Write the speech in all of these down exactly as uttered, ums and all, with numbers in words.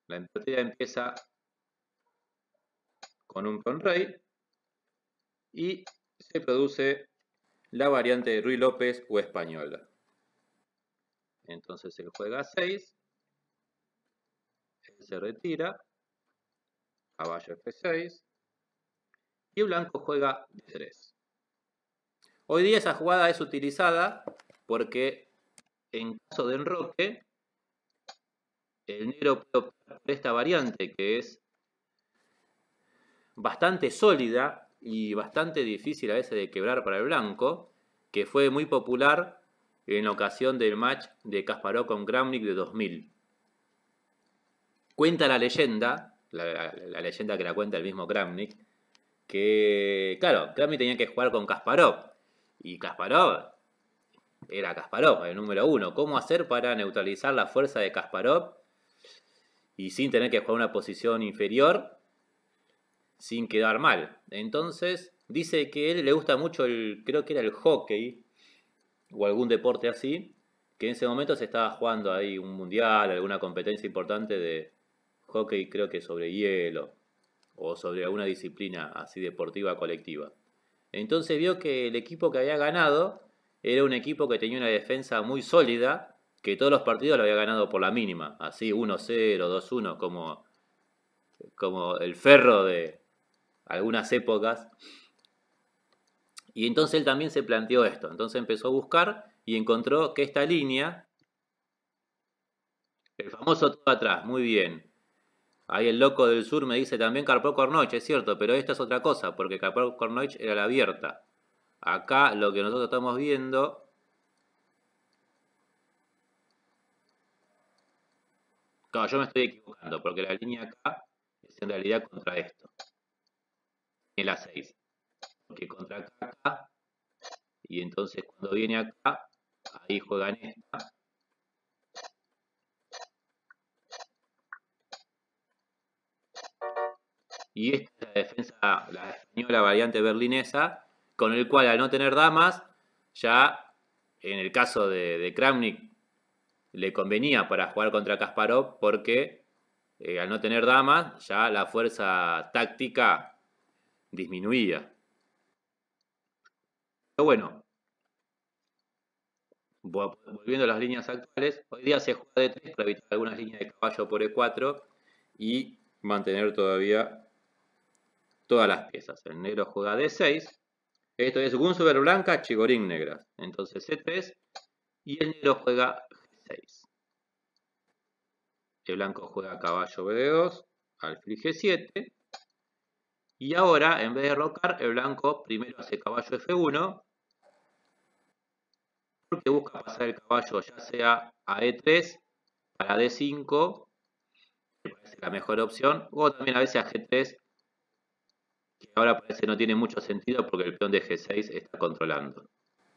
La partida empieza con un peón rey y se produce la variante de Ruy López o española. Entonces él juega a seis, él se retira, caballo efe seis y el blanco juega de tres. Hoy día esa jugada es utilizada porque en caso de enroque el negro puede optar por esta variante que es bastante sólida y bastante difícil a veces de quebrar para el blanco, que fue muy popular en ocasión del match de Kasparov con Kramnik de dos mil. Cuenta la leyenda, la, la, la leyenda que la cuenta el mismo Kramnik, que, claro, Kramnik tenía que jugar con Kasparov, y Kasparov era Kasparov, el número uno. ¿Cómo hacer para neutralizar la fuerza de Kasparov y sin tener que jugar una posición inferior, sin quedar mal? Entonces, dice que a él le gusta mucho el, creo que era el hockey, o algún deporte así, que en ese momento se estaba jugando ahí un mundial, alguna competencia importante de hockey, creo que sobre hielo, o sobre alguna disciplina así deportiva colectiva. Entonces vio que el equipo que había ganado era un equipo que tenía una defensa muy sólida, que todos los partidos lo había ganado por la mínima, así uno cero, dos uno, como, como el Ferro de algunas épocas. Y entonces él también se planteó esto, entonces empezó a buscar y encontró que esta línea, el famoso todo atrás, muy bien. Ahí el loco del sur me dice también Karpov-Kornoich, es cierto, pero esta es otra cosa, porque Karpov-Kornoich era la abierta. Acá lo que nosotros estamos viendo no, yo me estoy equivocando, porque la línea acá es en realidad contra esto, en la seis. Porque contra acá, acá, y entonces cuando viene acá, ahí juegan esta. Y esta es la defensa, la española variante berlinesa, con el cual al no tener damas, ya en el caso de, de Kramnik, le convenía para jugar contra Kasparov, porque eh, al no tener damas, ya la fuerza táctica disminuía. Pero bueno, volviendo a las líneas actuales, hoy día se juega de tres para evitar algunas líneas de caballo por e cuatro y mantener todavía todas las piezas. El negro juega de seis, esto es Gunzover blanca, Chigorin negras. Entonces ce tres y el negro juega ge seis. El blanco juega caballo be de dos, alfil ge siete. Y ahora, en vez de rocar, el blanco primero hace caballo efe uno, porque busca pasar el caballo ya sea a e tres para de cinco, me parece la mejor opción, o también a veces a ge tres, que ahora parece no tiene mucho sentido porque el peón de ge seis está controlando.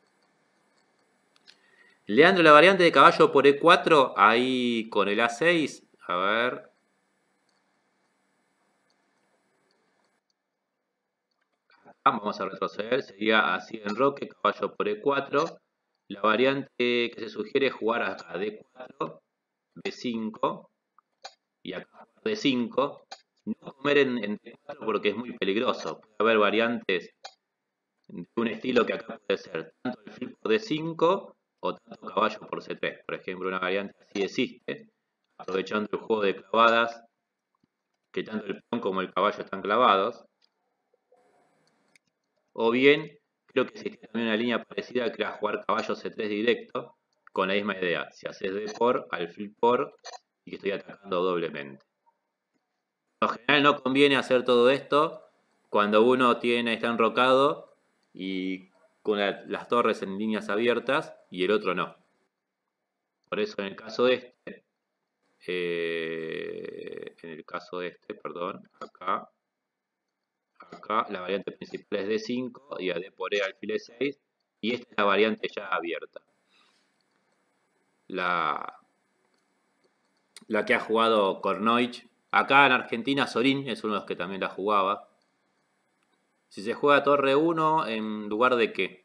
Leandro, la variante de caballo por e cuatro, ahí con el a seis, a ver. Vamos a retroceder, sería así en roque, caballo por e cuatro. La variante que se sugiere es jugar acá de cuatro, be cinco y acá de cinco. No comer en, en de cuatro porque es muy peligroso. Puede haber variantes de un estilo que acá puede ser tanto el flip por de cinco o tanto caballo por ce tres. Por ejemplo, una variante así existe, aprovechando el juego de clavadas, que tanto el peón como el caballo están clavados. O bien, creo que existe también una línea parecida que era jugar caballo ce tres directo, con la misma idea. Si haces de por, alfil por, y que estoy atacando doblemente. Por lo general no conviene hacer todo esto cuando uno tiene, está enrocado y con la, las torres en líneas abiertas y el otro no. Por eso en el caso de este, eh, en el caso de este, perdón, acá, acá la variante principal es de cinco y a d por e alfil e seis y esta es la variante ya abierta. La, la que ha jugado Kornoich. Acá en Argentina Sorín es uno de los que también la jugaba. Si se juega torre uno, ¿en lugar de qué?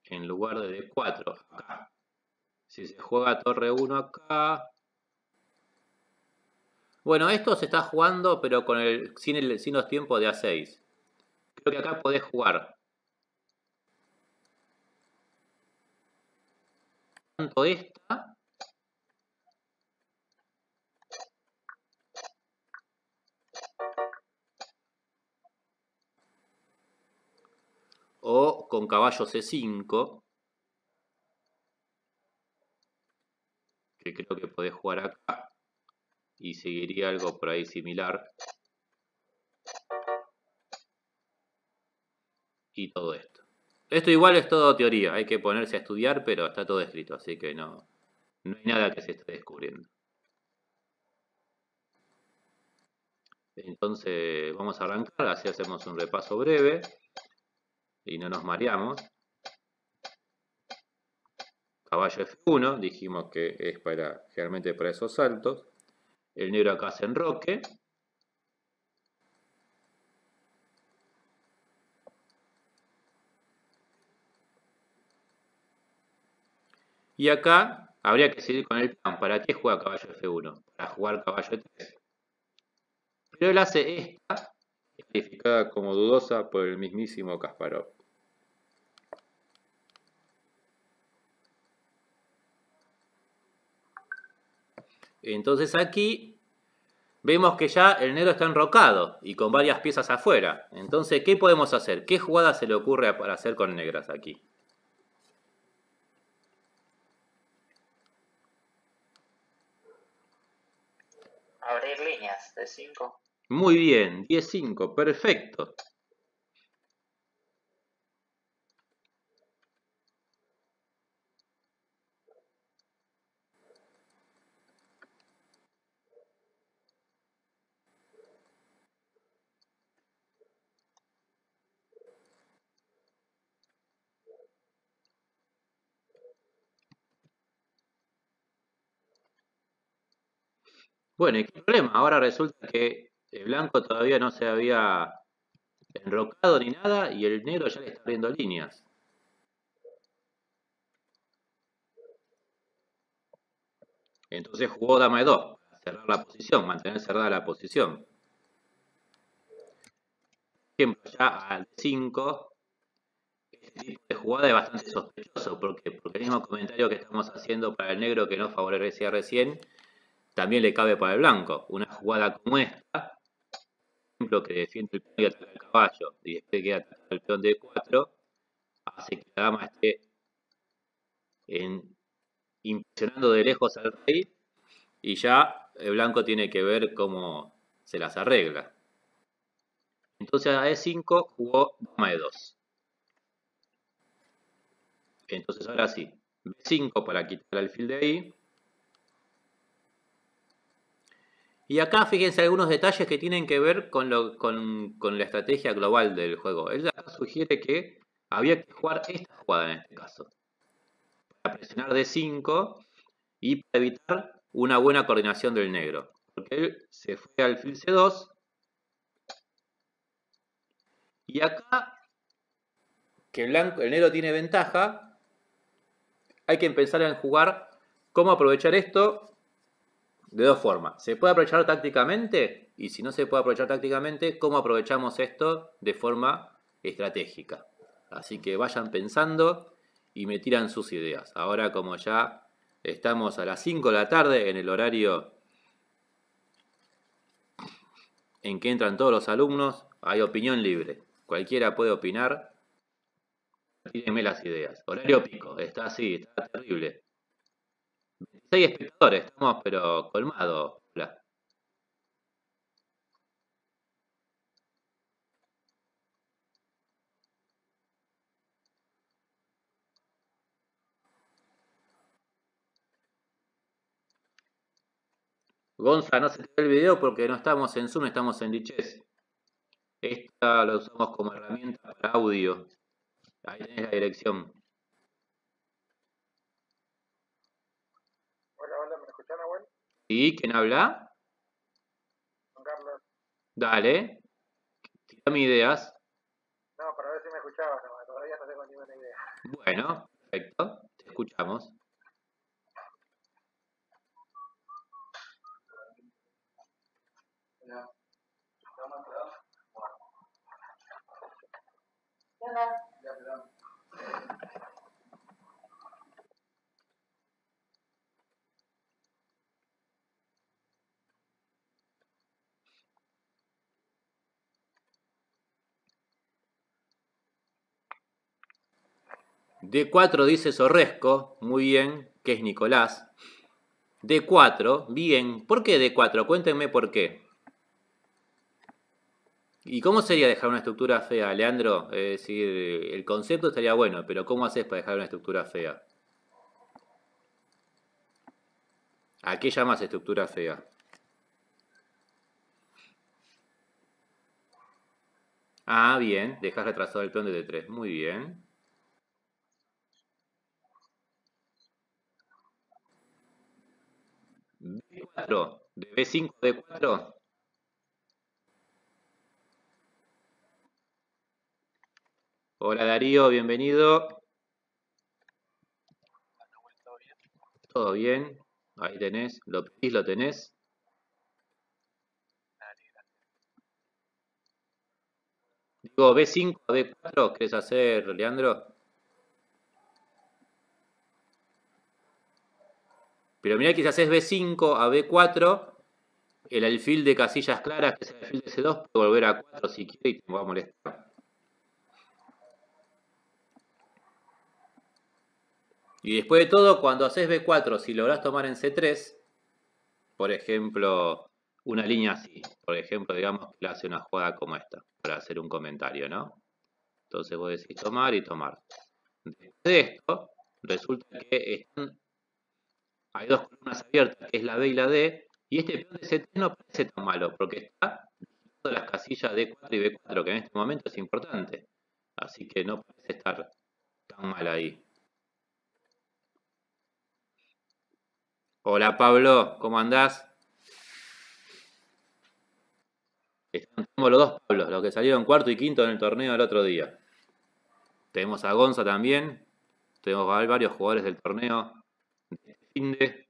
en lugar de D cuatro acá. Si se juega torre uno acá. Bueno, esto se está jugando, pero con el, sin, el, sin los tiempos de A seis. Creo que acá podés jugar tanto esta o con caballo C cinco, que creo que podés jugar acá y seguiría algo por ahí similar. Y todo esto. Esto igual es todo teoría, hay que ponerse a estudiar, pero está todo escrito, así que no, no hay nada que se esté descubriendo. Entonces vamos a arrancar, así hacemos un repaso breve y no nos mareamos. Caballo F uno, dijimos que es para generalmente para esos saltos. El negro acá hace enroque. Y acá habría que seguir con el plan. ¿Para qué juega caballo F uno? Para jugar caballo E tres. Pero él hace esta, calificada como dudosa por el mismísimo Kasparov. Entonces aquí vemos que ya el negro está enrocado y con varias piezas afuera. Entonces, ¿qué podemos hacer? ¿Qué jugada se le ocurre para hacer con negras aquí? Abrir líneas de cinco. Muy bien, diez cinco, perfecto. Bueno, ¿y qué problema? Ahora resulta que el blanco todavía no se había enrocado ni nada y el negro ya le está abriendo líneas. Entonces jugó dama de dos para cerrar la posición, mantener cerrada la posición. Por ejemplo, ya al cinco, este tipo de jugada es bastante sospechoso. ¿Por qué? Porque el mismo comentario que estamos haciendo para el negro que no favorecía recién, también le cabe para el blanco. Una jugada como esta, por ejemplo, que defiende el peón y ataca el caballo, y después que ataca el peón de cuatro, hace que la dama esté en, impresionando de lejos al rey, y ya el blanco tiene que ver cómo se las arregla. Entonces a E cinco jugó dama de dos. Entonces ahora sí, B cinco para quitar el alfil de ahí. Y acá fíjense algunos detalles que tienen que ver con, lo, con, con la estrategia global del juego. Él acá sugiere que había que jugar esta jugada en este caso. Para presionar D cinco y para evitar una buena coordinación del negro. Porque él se fue al alfil C dos. Y acá, que el, blanco, el negro tiene ventaja, hay que pensar en jugar cómo aprovechar esto de dos formas. Se puede aprovechar tácticamente y si no se puede aprovechar tácticamente, cómo aprovechamos esto de forma estratégica. Así que vayan pensando y me tiran sus ideas. Ahora como ya estamos a las cinco de la tarde en el horario en que entran todos los alumnos, hay opinión libre. Cualquiera puede opinar. Tírenme las ideas. Horario pico, está así, está terrible. veintiséis espectadores, estamos pero colmados. Hola. Gonza, no se te ve el video porque no estamos en Zoom, estamos en Lichess. Esta la usamos como herramienta para audio. Ahí tenés la dirección. Hola, hola, ¿me escuchan, Nahuel? ¿Y quién habla? Juan Carlos. Dale, tirame ideas. No, para ver si me escuchabas, no, todavía no tengo ninguna idea. Bueno, perfecto, te escuchamos. D cuatro dice Sorresco, muy bien, que es Nicolás. D cuatro, bien. ¿Por qué D cuatro? Cuéntenme por qué. ¿Y cómo sería dejar una estructura fea, Leandro? Es decir, el concepto estaría bueno, pero ¿cómo haces para dejar una estructura fea? ¿A qué llamas estructura fea? Ah, bien, dejas retrasado el peón de D tres, muy bien. D cuatro, de B cinco a D cuatro. Hola Darío, bienvenido. ¿Todo bien? Ahí tenés, lo pedís, lo tenés. Digo, B cinco a D cuatro, ¿querés hacer, Leandro? Pero mirá que si haces B cinco a B cuatro, el alfil de casillas claras, que es el alfil de C dos, puede volver a cuatro si quiere y te va a molestar. Y después de todo, cuando haces B cuatro, si lográs tomar en C tres, por ejemplo, una línea así, por ejemplo, digamos que le hace una jugada como esta, para hacer un comentario, ¿no? Entonces vos decís tomar y tomar. Después de esto, resulta que están, hay dos columnas abiertas, que es la B y la D, y este peón de C tres no parece tan malo, porque está de las casillas D cuatro y B cuatro, que en este momento es importante. Así que no parece estar tan mal ahí. Hola Pablo, ¿cómo andás? Estamos los dos Pablos, los que salieron cuarto y quinto en el torneo del otro día. Tenemos a Gonza también, tenemos a varios jugadores del torneo de fin de.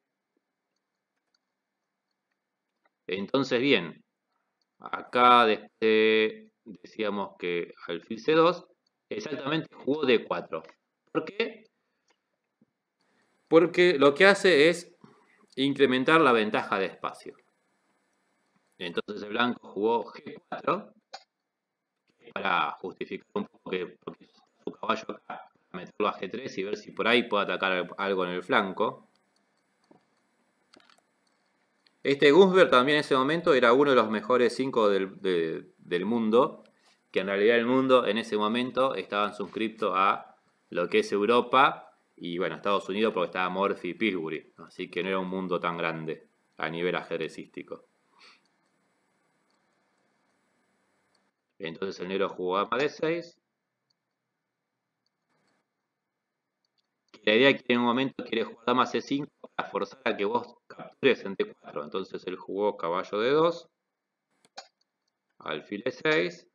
Entonces, bien, acá desde, decíamos que alfil C dos exactamente jugó D cuatro. ¿Por qué? Porque lo que hace es incrementar la ventaja de espacio. Entonces el blanco jugó G cuatro para justificar un poco que porque su caballo acá, meterlo a G tres y ver si por ahí puede atacar algo en el flanco. Este Gunsberg también en ese momento era uno de los mejores cinco del, de, del mundo, que en realidad el mundo en ese momento estaban suscriptos a lo que es Europa y bueno, Estados Unidos porque estaba Morphy y Pillsbury, así que no era un mundo tan grande a nivel ajedrecístico. Entonces el negro jugó a D seis. La idea es que en un momento quiere jugar dama C cinco para forzar a que vos captures en D cuatro. Entonces él jugó caballo D dos, alfil E seis.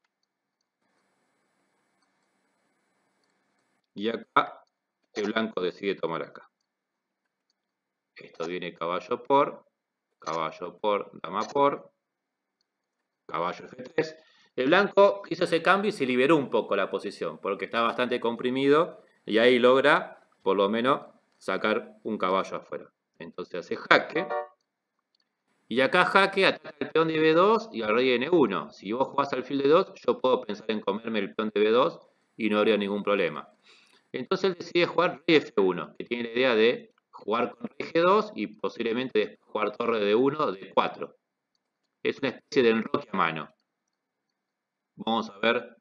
Y acá el blanco decide tomar acá. Esto viene caballo por, caballo por, dama por, caballo F tres. El blanco hizo ese cambio y se liberó un poco la posición, porque está bastante comprimido y ahí logra, por lo menos, sacar un caballo afuera. Entonces hace jaque. Y acá jaque ataca el peón de B dos y al rey N uno. Si vos jugás alfil de dos, yo puedo pensar en comerme el peón de B dos y no habría ningún problema. Entonces él decide jugar rey F uno, que tiene la idea de jugar con rey G dos y posiblemente después jugar torre D uno, D cuatro. Es una especie de enroque a mano. Vamos a ver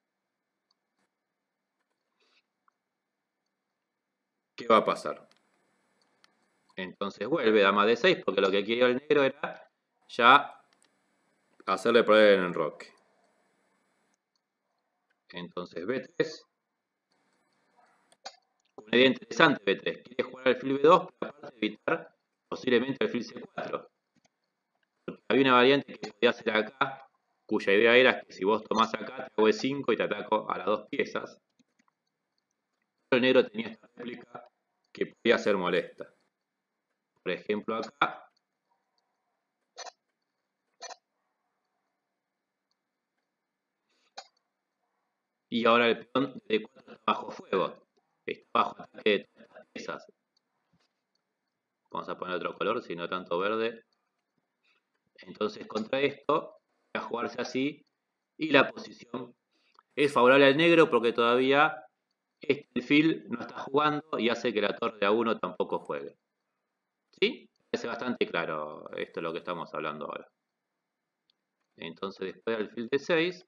qué va a pasar. Entonces vuelve dama D seis porque lo que quería el negro era ya hacerle poner el enroque. Entonces B tres. Una idea interesante B tres. Quiere jugar alfil B dos para aparte evitar posiblemente alfil C cuatro. Porque había una variante que podía hacer acá, cuya idea era que si vos tomás acá, te hago E cinco y te ataco a las dos piezas. el negro tenía esta réplica que podía ser molesta. Por ejemplo, acá. Y ahora el peón de D cuatro está bajo fuego. Está bajo ataque de todas estas piezas. Vamos a poner otro color, si no tanto verde. Entonces contra esto, va a jugarse así. Y la posición es favorable al negro porque todavía este alfil no está jugando y hace que la torre de A uno tampoco juegue. ¿Sí? Parece bastante claro esto es lo que estamos hablando ahora. Entonces después del alfil de seis,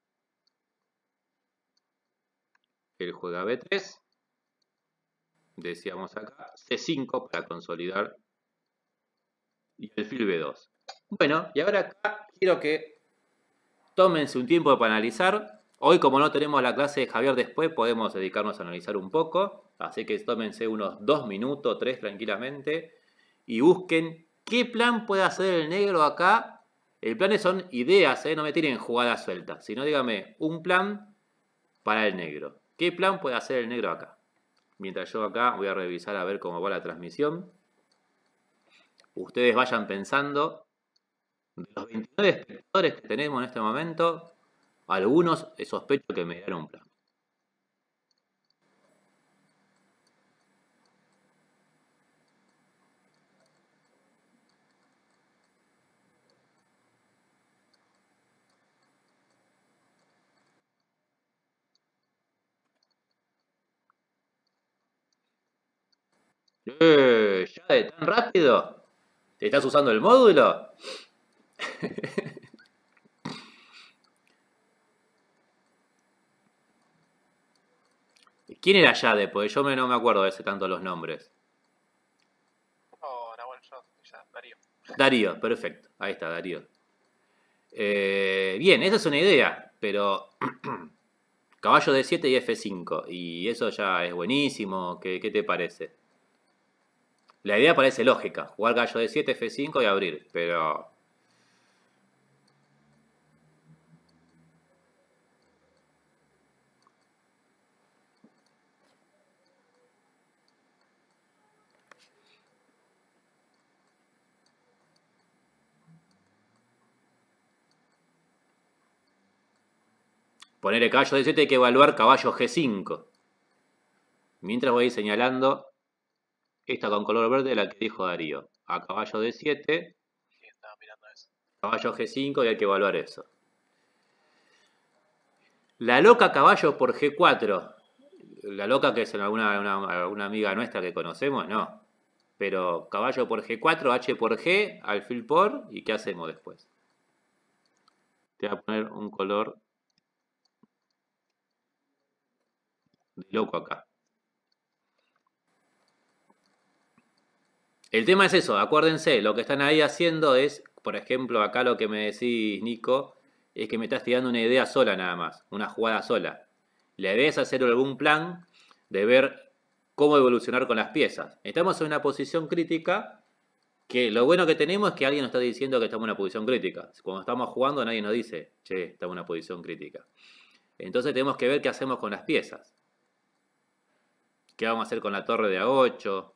él juega B tres. Decíamos acá C cinco para consolidar y alfil B dos. Bueno, y ahora acá quiero que tómense un tiempo para analizar. Hoy, como no tenemos la clase de Javier después, podemos dedicarnos a analizar un poco. Así que tómense unos dos minutos, tres tranquilamente. Y busquen qué plan puede hacer el negro acá. El plan son ideas, ¿eh? No me tiren jugadas sueltas. Sino dígame un plan para el negro. ¿Qué plan puede hacer el negro acá? Mientras yo acá voy a revisar a ver cómo va la transmisión. Ustedes vayan pensando. De los veintinueve espectadores que tenemos en este momento, algunos sospecho que me dieron un plan. Eh, ¿Ya de tan rápido? ¿Te estás usando el módulo? ¿Quién era Yade? Porque yo me, no me acuerdo de ese tanto los nombres. No, Nahuel, yo, ya, Darío. Darío, perfecto. Ahí está, Darío. Eh, bien, esa es una idea, pero caballo de siete y F cinco. Y eso ya es buenísimo. ¿Qué, qué te parece? La idea parece lógica. Jugar caballo de siete, F cinco y abrir. Pero... poner el caballo de siete hay que evaluar caballo G cinco. Mientras voy a ir señalando esta con color verde, la que dijo Darío. A caballo de siete, Sí, estaba mirando eso. caballo G cinco y hay que evaluar eso. La loca caballo por G cuatro. La loca que es alguna una, una amiga nuestra que conocemos, no. Pero caballo por G cuatro, H por G, alfil por, ¿y qué hacemos después? Te voy a poner un color de loco acá. El tema es eso, acuérdense, lo que están ahí haciendo es, por ejemplo, acá lo que me decís, Nico, es que me estás tirando una idea sola nada más, una jugada sola. La idea es hacer algún plan de ver cómo evolucionar con las piezas. Estamos en una posición crítica, que lo bueno que tenemos es que alguien nos está diciendo que estamos en una posición crítica. Cuando estamos jugando nadie nos dice, che, estamos en una posición crítica. Entonces tenemos que ver qué hacemos con las piezas. ¿Qué vamos a hacer con la torre de A ocho?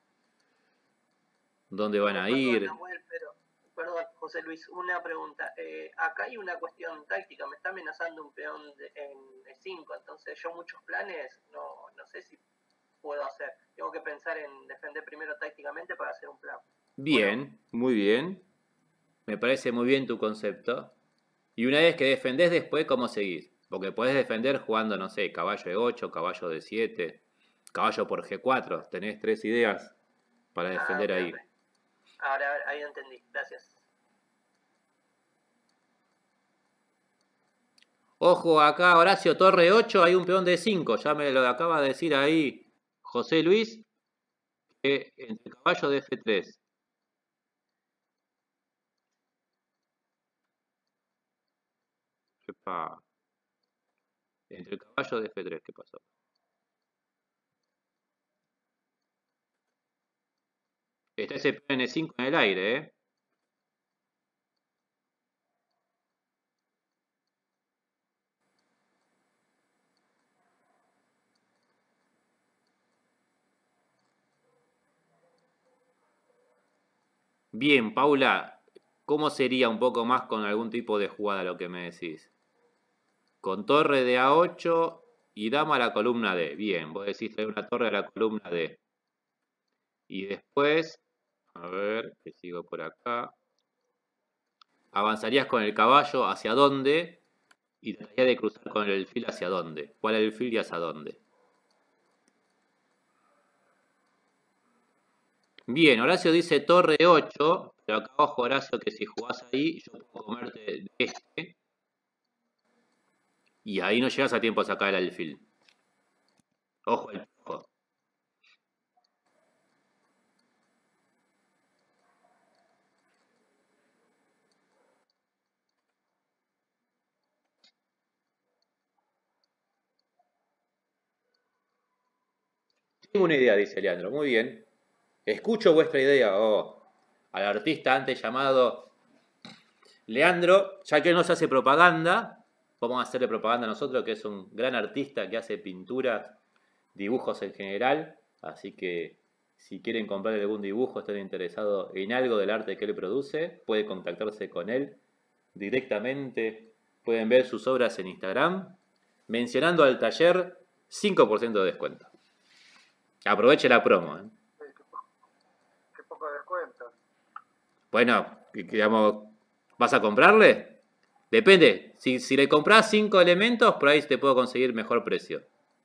¿Dónde van a ir? Perdón, Nahuel, pero, perdón, José Luis, una pregunta. Eh, acá hay una cuestión táctica, me está amenazando un peón de, en E cinco, entonces yo muchos planes no, no sé si puedo hacer. Tengo que pensar en defender primero tácticamente para hacer un plan. Bien, Bueno. muy bien. Me parece muy bien tu concepto. Y una vez que defendés después, ¿cómo seguís? Porque podés defender jugando, no sé, caballo de ocho, caballo de siete, caballo por G cuatro. Tenés tres ideas para defender Ah, ok, ahí. ok. Ahora, ahora, ahí entendí, gracias. Ojo, acá Horacio Torre ocho, hay un peón de cinco. Ya me lo acaba de decir ahí José Luis, que entre caballo de F tres. Epa. Entre el caballo de F tres, ¿qué pasó? Está ese peón N cinco en el aire, ¿eh? Bien, Paula, ¿cómo sería un poco más con algún tipo de jugada lo que me decís? Con torre de A ocho y dama a la columna D. Bien, vos decís traer una torre a la columna D. Y después, a ver, que sigo por acá. Avanzarías con el caballo hacia dónde y tratarías de cruzar con el alfil hacia dónde. ¿Cuál es el alfil y hacia dónde? Bien, Horacio dice torre ocho, pero acá ojo Horacio que si jugás ahí yo puedo comerte de este y ahí no llegas a tiempo a sacar el alfil. Ojo el ojo. Tengo una idea, dice Leandro. Muy bien. Escucho vuestra idea. Oh, al artista antes llamado Leandro, ya que él nos hace propaganda, vamos a hacerle propaganda a nosotros, que es un gran artista que hace pinturas, dibujos en general. Así que si quieren comprar algún dibujo, estén interesados en algo del arte que él produce, puede contactarse con él directamente. Pueden ver sus obras en Instagram, mencionando al taller cinco por ciento de descuento. Aproveche la promo. ¿eh? Sí, qué, po- qué poco descuento. Bueno, digamos, ¿vas a comprarle? Depende. Si, si le compras cinco elementos, por ahí te puedo conseguir mejor precio.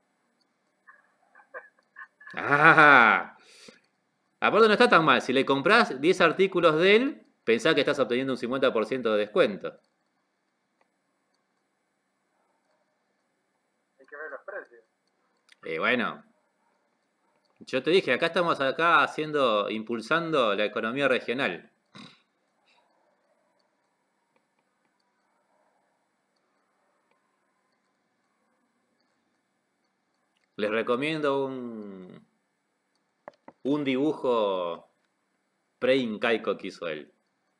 Ah, aparte no está tan mal. Si le compras diez artículos de él, pensá que estás obteniendo un cincuenta por ciento de descuento. Hay que ver los precios. Y bueno, yo te dije, acá estamos acá haciendo, impulsando la economía regional. Les recomiendo un, un dibujo pre-incaico que hizo él.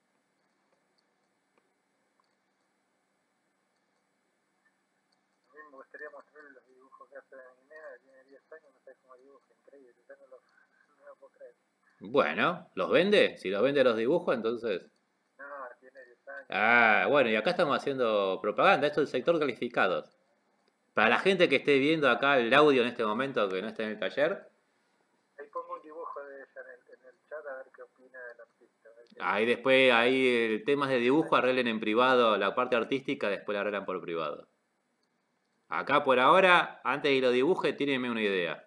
A mí me gustaría mostrarle los dibujos que hace mi nena, que tiene diez años, no sé cómo dibuja, increíble, yo no lo, no lo puedo creer. Bueno, ¿los vende? Si los vende los dibujos, entonces... No, tiene diez años. Ah, bueno, y acá estamos haciendo propaganda. Esto es el sector calificados. Para la gente que esté viendo acá el audio en este momento, que no está en el taller, Ahí pongo un dibujo de ella en el, en el chat a ver qué opina del artista. A ver qué ahí dice. después, ahí eh, temas de dibujo, arreglen en privado la parte artística, después la arreglan por privado. Acá por ahora, antes de que lo dibuje, tírenme una idea.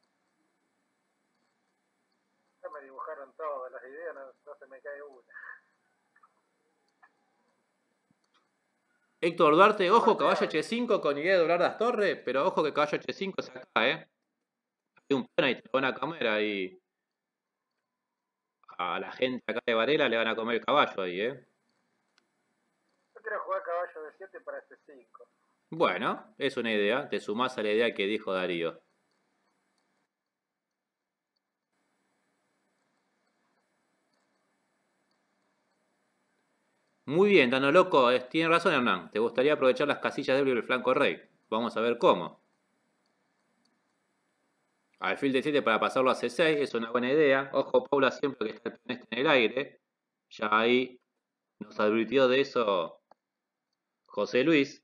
Ya me dibujaron todas las ideas, no, no se me cae una. Héctor Duarte, ojo, Aparte, caballo ah, H cinco con idea de doblar las torres, pero ojo que caballo H cinco es acá, ¿eh? Hay un peón ahí, te lo van a comer ahí. A la gente acá de Varela le van a comer el caballo ahí, ¿eh? yo quiero jugar caballo de siete para este cinco. Bueno, es una idea, te sumás a la idea que dijo Darío. Muy bien, Dano Loco, es- tiene razón Hernán, te gustaría aprovechar las casillas débiles del flanco rey. Vamos a ver cómo. Alfil de siete para pasarlo a C seis, es una buena idea. Ojo, Paula, siempre que está el peón este en el aire. Ya ahí nos advirtió de eso José Luis.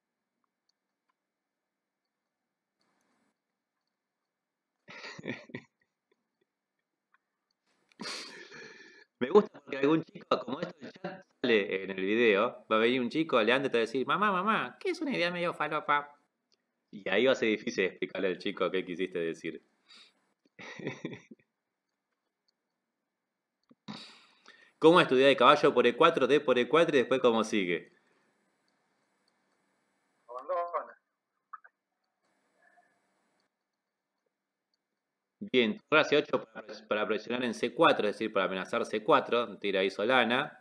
Me gusta porque algún chico, como esto del chat sale en el video, va a venir un chico, Leandro, y te va a decir, mamá, mamá, ¿qué es una idea medio falopa? Y ahí va a ser difícil explicarle al chico qué quisiste decir. ¿Cómo estudiar de caballo por E cuatro, D por E cuatro y después cómo sigue? Abandona. Bien, torre hacia ocho para, pres- para presionar en C cuatro, es decir, para amenazar C cuatro, tira ahí Solana.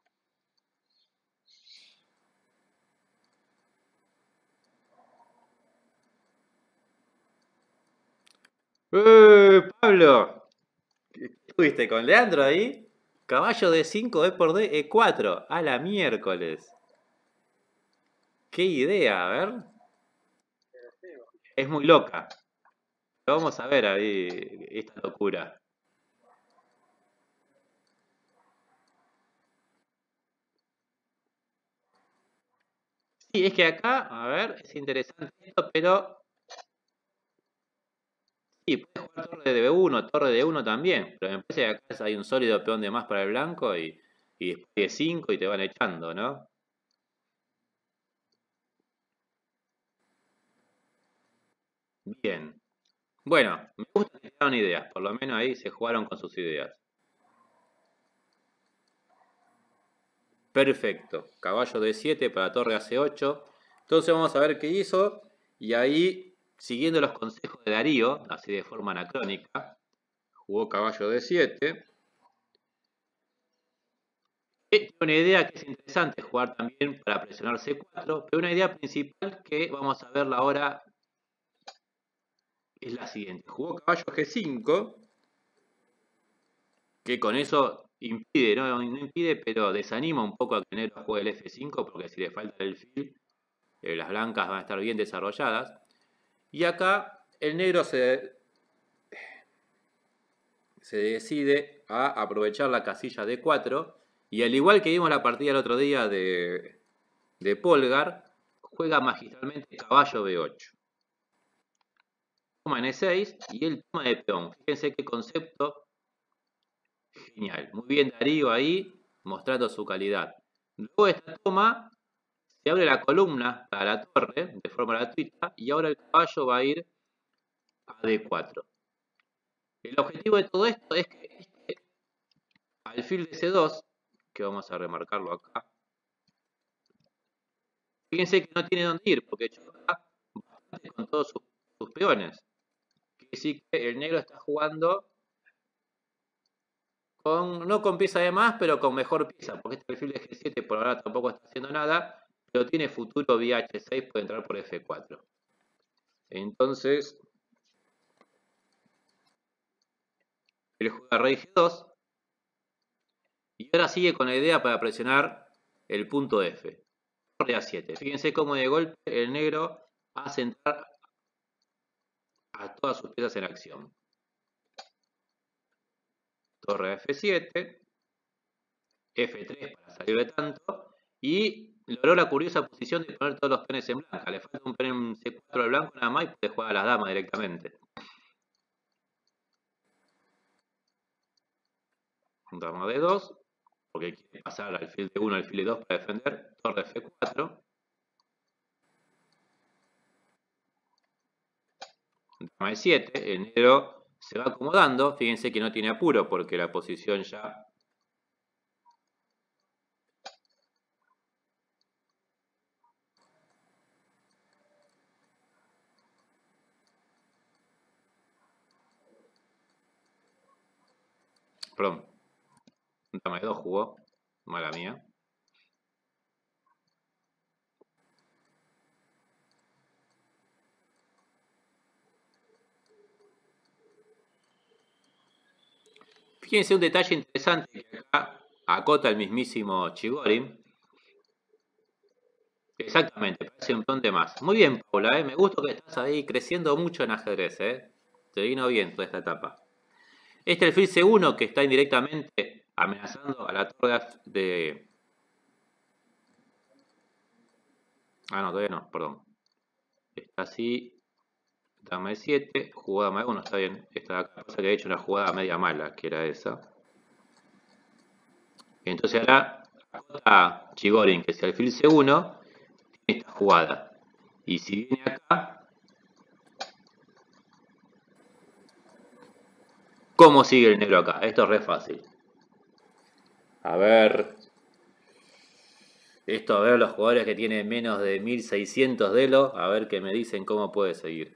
¡Eh, Pablo! ¿Estuviste con Leandro ahí? Caballo de cinco, E por D, E cuatro. A la miércoles. ¡Qué idea! A ver. Agresivo. Es muy loca. Vamos a ver ahí esta locura. Sí, es que acá, a ver, es interesante esto, pero sí, puedes jugar torre de B uno, torre de D uno también, pero me parece que acá hay un sólido peón de más para el blanco y, y después de cinco y te van echando, ¿no? Bien. Bueno, me gusta que tiraron ideas, por lo menos ahí se jugaron con sus ideas. Perfecto. Caballo D siete para torre A C ocho. Entonces vamos a ver qué hizo. Y ahí, siguiendo los consejos de Darío, así de forma anacrónica, jugó caballo D siete. Tiene una idea que es interesante jugar también para presionar C cuatro, pero una idea principal que vamos a verla ahora es la siguiente. Jugó caballo G cinco, que con eso impide, no, no impide, pero desanima un poco a que el negro juegue el F cinco, porque si le falta el fil, eh, las blancas van a estar bien desarrolladas. Y acá el negro se, se decide a aprovechar la casilla D cuatro, y al igual que vimos la partida el otro día de, de Polgar, juega magistralmente caballo B ocho. Toma N seis y él toma de peón. Fíjense qué concepto genial. Muy bien Darío ahí, mostrando su calidad. Luego de esta toma, se abre la columna para la torre de forma gratuita y ahora el caballo va a ir a D cuatro. El objetivo de todo esto es que este alfil de C dos, que vamos a remarcarlo acá, fíjense que no tiene dónde ir porque choca bastante con todos sus, sus peones. Quiere decir que el negro está jugando con, no con pieza de más, pero con mejor pieza, porque este alfil de G siete por ahora tampoco está haciendo nada, pero tiene futuro vía H seis, puede entrar por F cuatro. Entonces, él juega rey G dos y ahora sigue con la idea para presionar el punto F. Torre A siete. Fíjense cómo de golpe el negro hace entrar a todas sus piezas en acción. Torre F siete, F tres para salir de tanto y logró la curiosa posición de poner todos los peones en blanca. Le falta un peón en C cuatro al blanco nada más y puede jugar a las damas directamente. Dama D dos, porque quiere pasar al alfil de uno al alfil de dos para defender. Torre F cuatro. Dama E siete, el negro se va acomodando. Fíjense que no tiene apuro porque la posición ya perdón, dama E dos jugó, mala mía. Fíjense un detalle interesante que acá acota el mismísimo Chigorin. Exactamente, parece un peón de más. Muy bien, Paula, ¿eh? Me gusta que estás ahí creciendo mucho en ajedrez. ¿eh? Te vino bien toda esta etapa. Este es el alfil C uno que está indirectamente amenazando a la torre de... Ah, no, todavía no, perdón. Está así. Dama E siete, jugó dama E uno, está bien. Esta de acá pasa que ha hecho una jugada media mala, que era esa. Entonces ahora acota Chigorin que si alfil C uno tiene esta jugada. Y si viene acá, ¿cómo sigue el negro acá? Esto es re fácil. A ver. Esto a ver los jugadores que tienen menos de mil seiscientos de elo, a ver qué me dicen cómo puede seguir.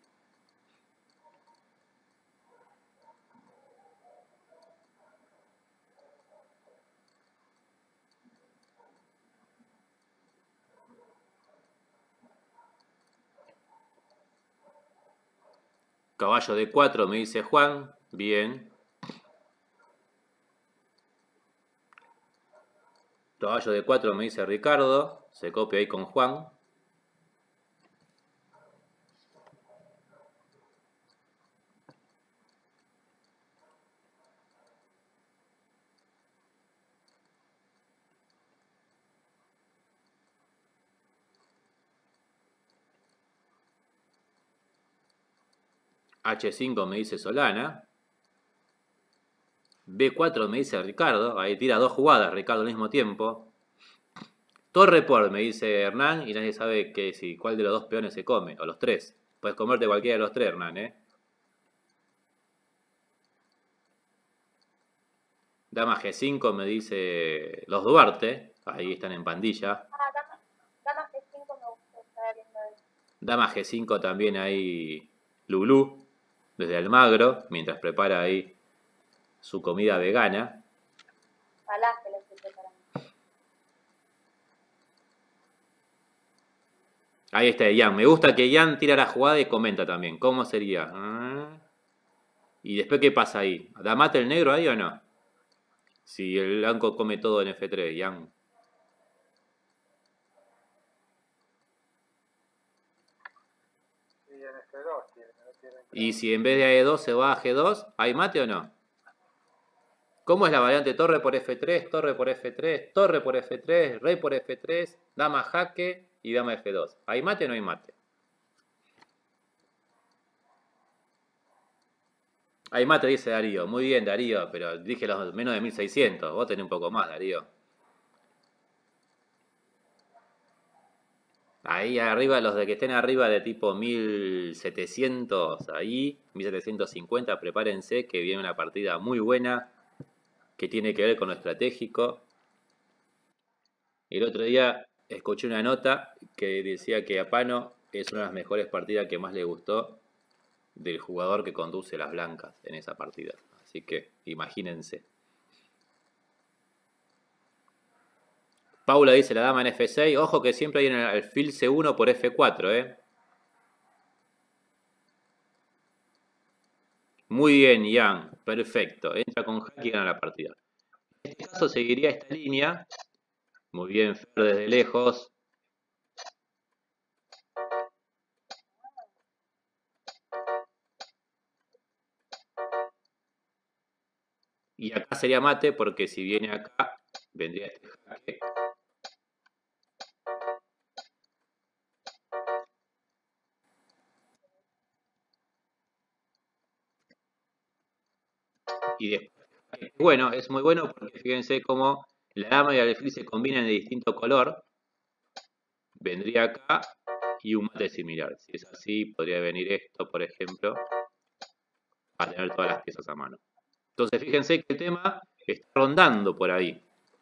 Caballo de cuatro me dice Juan, bien. Caballo de cuatro me dice Ricardo, se copia ahí con Juan. H cinco me dice Solana. B cuatro me dice Ricardo. Ahí tira dos jugadas Ricardo al mismo tiempo. Torre por me dice Hernán. Y nadie sabe que si cuál de los dos peones se come. O los tres. Puedes comerte cualquiera de los tres, Hernán, ¿eh? Dama G cinco me dice los Duarte. Ahí están en pandilla. Ah, dama, dama G cinco me gusta estar viendo eso. Dama G cinco también ahí Lulú. Desde Almagro. Mientras prepara ahí su comida vegana. Falafel lo estoy preparando. Ahí está Ian. Me gusta que Ian tira la jugada y comenta también. ¿Cómo sería? Ah. Y después, ¿qué pasa ahí? ¿Da mate el negro ahí o no? Si el blanco come todo en F tres, Ian. Y en F dos tiene, no tiene Y si en vez de a E dos se va a G dos, ¿hay mate o no? ¿Cómo es la variante torre por F tres, torre por F tres, torre por F tres, rey por F tres, dama jaque y dama F dos? ¿Hay mate o no hay mate? Hay mate, dice Darío. Muy bien, Darío, pero dije los menos de mil seiscientos. Vos tenés un poco más, Darío. Ahí arriba, los de que estén arriba de tipo mil setecientos, ahí, mil setecientos cincuenta, prepárense que viene una partida muy buena que tiene que ver con lo estratégico. El otro día escuché una nota que decía que Apano es una de las mejores partidas que más le gustó del jugador que conduce las blancas en esa partida. Así que imagínense. Paula dice la dama en F seis. Ojo que siempre hay en el alfil C uno por F cuatro, ¿eh? Muy bien, Ian. Perfecto. Entra con jaque y gana la partida. En este caso seguiría esta línea. Muy bien, Fer desde lejos. Y acá sería mate porque si viene acá, vendría este jaque. Y después, bueno, es muy bueno porque fíjense cómo la dama y el alfil se combinan de distinto color. Vendría acá y un mate similar. Si es así, podría venir esto, por ejemplo, a tener todas las piezas a mano. Entonces, fíjense que el tema está rondando por ahí.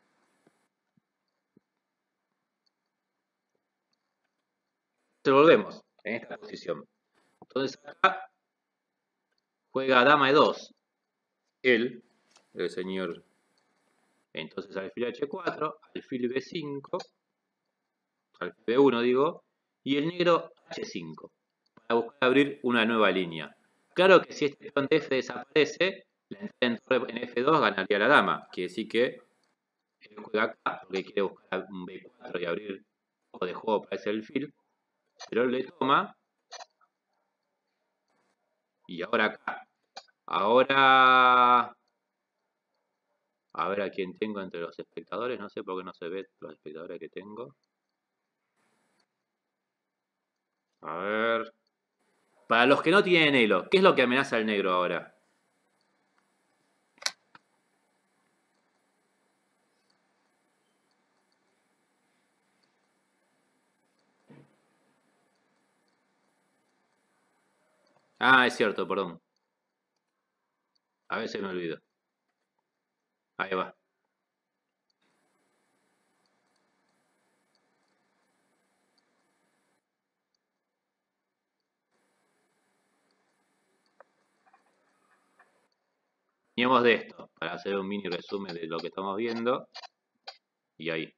Volvemos en esta posición. Entonces, acá juega dama E dos. Él, el señor. Entonces, alfil H cuatro, alfil B cinco, alfil B uno, digo, y el negro H cinco, para buscar abrir una nueva línea. Claro que si este peón de F desaparece, la entrada en torre en F dos ganaría la dama. Quiere decir que él juega acá porque quiere buscar un B cuatro y abrir un poco de juego para ese alfil. Pero él le toma. Y ahora acá. Ahora... A ver a quién tengo entre los espectadores. No sé por qué no se ve los espectadores que tengo. A ver... Para los que no tienen elo, ¿qué es lo que amenaza al negro ahora? Ah, es cierto, perdón. A veces me olvido. Ahí va. Teníamos de esto, para hacer un mini resumen de lo que estamos viendo. Y ahí.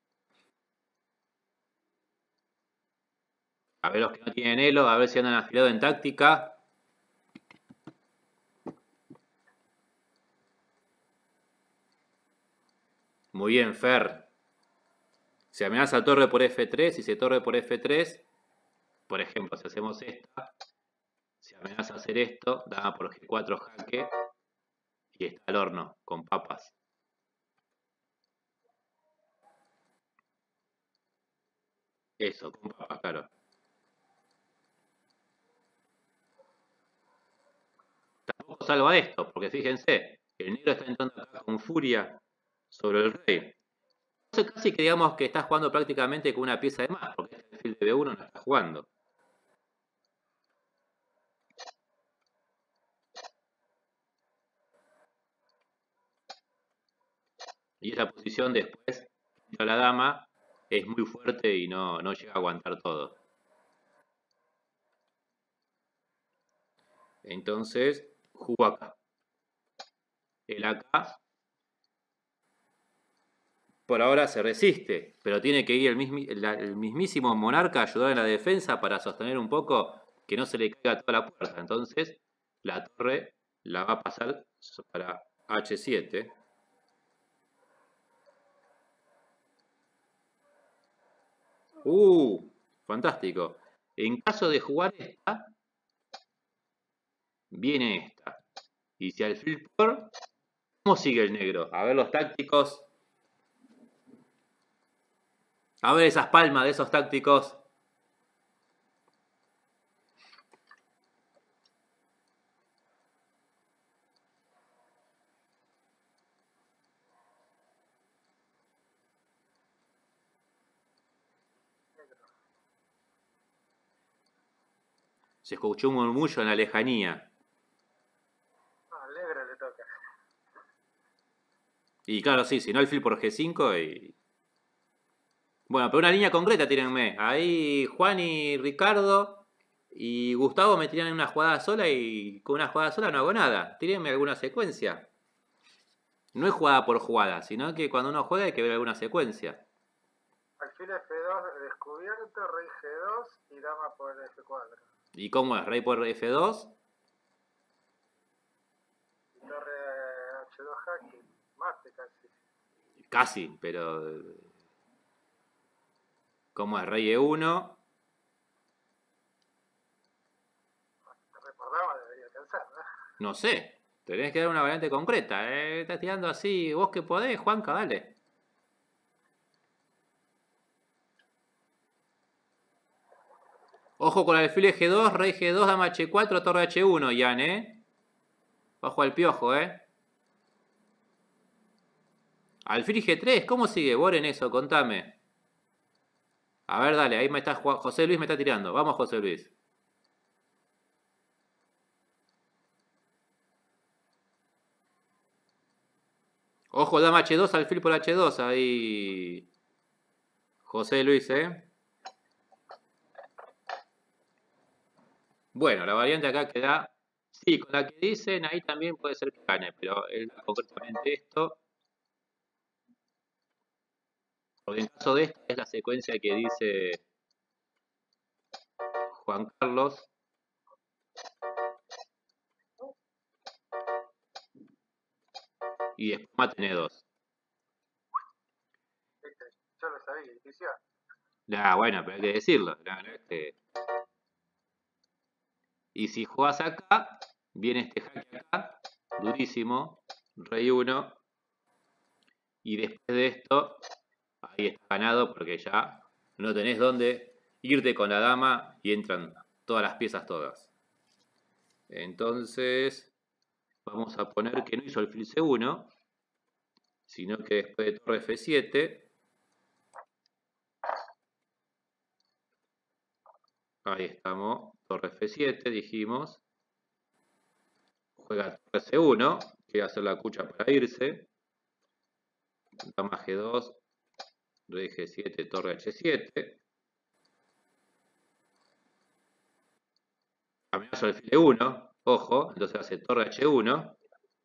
A ver los que no tienen elo, a ver si andan afilados en táctica. Muy bien, Fer. Se amenaza torre por F tres. Si se torre por F tres, por ejemplo, si hacemos esta, se amenaza hacer esto, dama por G cuatro jaque. Y está al horno, con papas. Eso, con papas, claro. salva esto, porque fíjense, el negro está entrando acá con furia sobre el rey. Entonces casi que digamos que está jugando prácticamente con una pieza de más, porque este alfil de B uno no está jugando. Y esa posición después, a la dama, es muy fuerte y no, no llega a aguantar todo. Entonces, jugó acá. El acá, por ahora se resiste, pero tiene que ir el, mismi, el, el mismísimo monarca a ayudar en la defensa para sostener un poco que no se le caiga toda la puerta. Entonces, la torre la va a pasar para H siete. Uh, fantástico. En caso de jugar esta, viene esta. Y si alfil por, ¿cómo sigue el negro? A ver los tácticos. A ver esas palmas de esos tácticos. Se escuchó un murmullo en la lejanía. No, al negro le toca. Y claro, sí, si no alfil por G cinco y... Bueno, pero una línea concreta tírenme. Ahí Juan y Ricardo y Gustavo me tiran en una jugada sola y con una jugada sola no hago nada. Tírenme alguna secuencia. No es jugada por jugada, sino que cuando uno juega hay que ver alguna secuencia. Alfil F dos descubierto, rey G dos y dama por F cuatro. ¿Y cómo es? ¿Rey por F dos? Y torre H dos jaque. Mate casi. Casi, pero... ¿Cómo es? Rey E uno. Torre por dama debería alcanzar, ¿no? No sé. Tenés que dar una variante concreta. ¿eh? Estás tirando así. Vos que podés, Juanca, dale. Ojo con alfil G dos, rey G dos, dama H cuatro, torre H uno, Ian, ¿eh? Bajo al piojo, ¿eh? Alfil G tres, ¿cómo sigue Boren eso? Contame. A ver, dale, ahí me está José Luis me está tirando. Vamos, José Luis. Ojo, dama H dos, alfil por H dos, ahí. José Luis, ¿eh? Bueno, la variante acá queda... Sí, con la que dicen, ahí también puede ser que gane, pero él concretamente esto... Porque en caso de esta es la secuencia que dice Juan Carlos. Y después mate N dos. Viste, yo lo sabía, intuición. Ah, bueno, pero hay que decirlo. No, no, este... Y si juegas acá, viene este jaque acá, durísimo, rey uno. Y después de esto, ahí está ganado porque ya no tenés dónde irte con la dama y entran todas las piezas todas. Entonces, vamos a poner que no hizo alfil C uno, sino que después de torre F siete, ahí estamos, torre F siete, dijimos, juega torre C uno, quiere hacer la cucha para irse, dama G dos, rey G siete, torre H siete, amenazo alfil E uno, ojo, entonces hace torre H uno,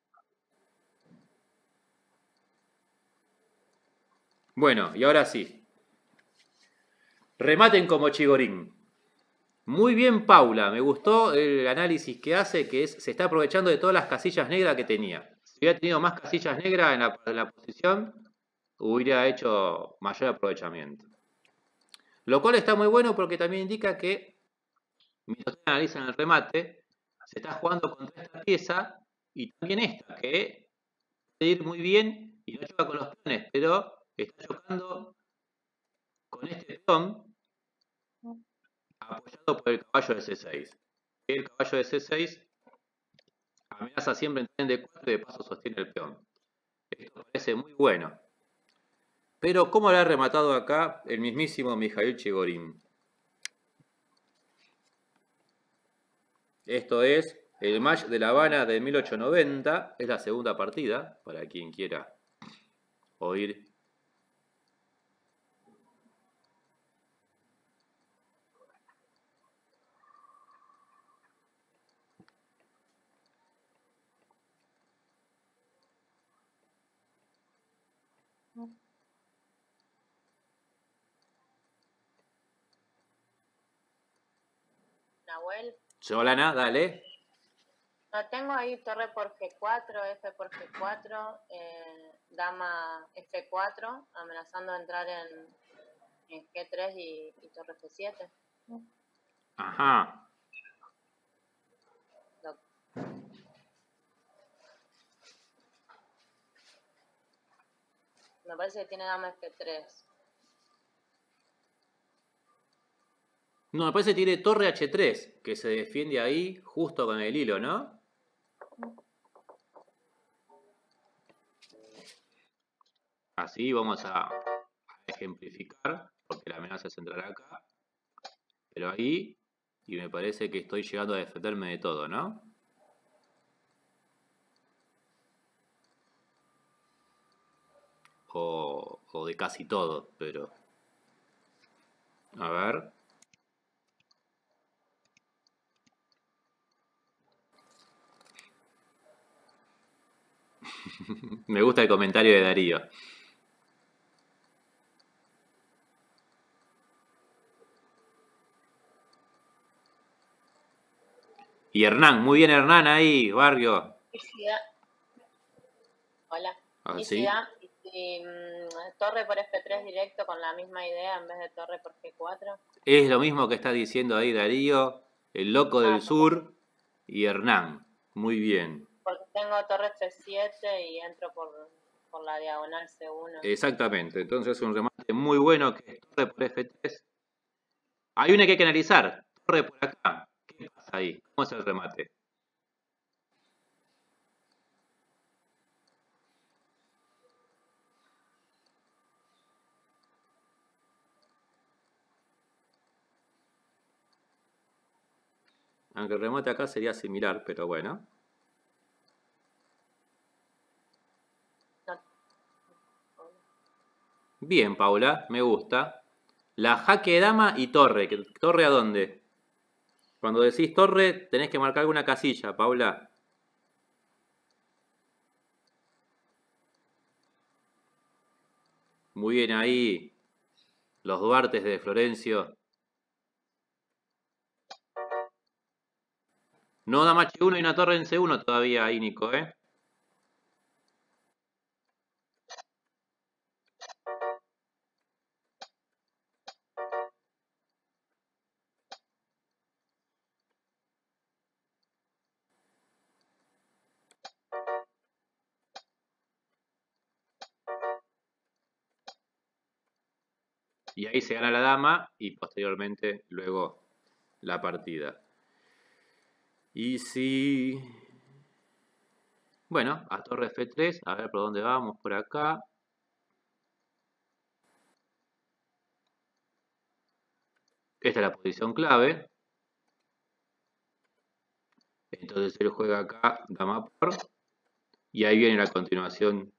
bueno, y ahora sí, rematen como Chigorín. Muy bien Paula, me gustó el análisis que hace, que es, se está aprovechando de todas las casillas negras que tenía. Si hubiera tenido más casillas negras en la, en la posición, hubiera hecho mayor aprovechamiento. Lo cual está muy bueno porque también indica que, mientras ustedes analizan el remate, se está jugando contra esta pieza y también esta, que puede ir muy bien y no choca con los peones, pero está chocando con este peón apoyado por el caballo de C seis. El caballo de C seis Amenaza siempre en tren de cuatro y de paso sostiene el peón. Esto parece muy bueno. Pero ¿cómo lo ha rematado acá el mismísimo Mijail Chigorin? Esto es el match de La Habana de mil ochocientos noventa. Es la segunda partida, para quien quiera oír. Nahuel. Solana, dale. No, tengo ahí torre por G cuatro, F por G cuatro, eh, dama F cuatro, amenazando entrar en, en G tres y, y torre F siete. Ajá. Lo- Me parece que tiene dama F tres. No, me parece que tiene torre H tres, que se defiende ahí justo con el hilo, ¿no? Así vamos a ejemplificar, porque la amenaza es entrar acá. Pero ahí, y me parece que estoy llegando a defenderme de todo, ¿no? O, o de casi todo, pero... A ver... Me gusta el comentario de Darío. Y Hernán, muy bien Hernán ahí, barrio. Y si da... Hola. Ah, Y ¿sí? si da y si, mm, torre por F tres directo con la misma idea en vez de torre por G cuatro. Es lo mismo que está diciendo ahí Darío, el loco del Ah, sur y Hernán. Muy bien. porque tengo torre F siete y entro por, por la diagonal C uno. Exactamente. Entonces un remate muy bueno que es torre por F tres. Hay una que hay que analizar. Torre por acá. ¿Qué pasa ahí? ¿Cómo es el remate? Aunque el remate acá sería similar, pero bueno. No. Bien, Paula, me gusta. La jaque dama y torre. ¿Que- ¿Torre a dónde? Cuando decís torre, tenés que marcar alguna casilla, Paula. Muy bien ahí. Los Duartes de Florencio. No dama H uno y una torre en C uno todavía ahí, Nico, ¿eh? Y ahí se gana la dama y posteriormente luego la partida. Y si... Bueno, a torre F tres, a ver por dónde vamos, por acá. Esta es la posición clave. Entonces él juega acá, dama por. Y ahí viene la continuación.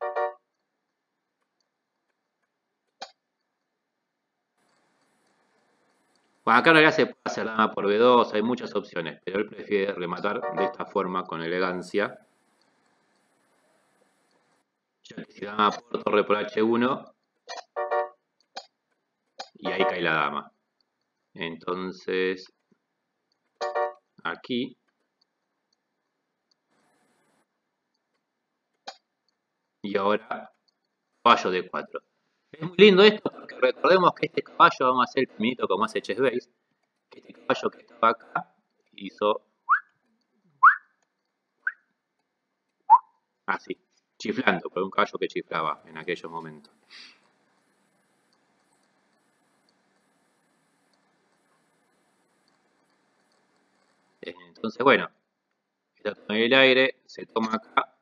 Bueno, acá en realidad se puede hacer dama por B dos, hay muchas opciones, pero él prefiere rematar de esta forma, con elegancia. Ya que si dama por torre por H uno, y ahí cae la dama. Entonces, aquí. Y ahora, caballo de cuatro. Es muy lindo esto porque recordemos que este caballo, vamos a hacer el caminito como hace chessbase, que este caballo que estaba acá hizo así, chiflando, por un caballo que chiflaba en aquellos momentos. Entonces, bueno, está en el aire, se toma acá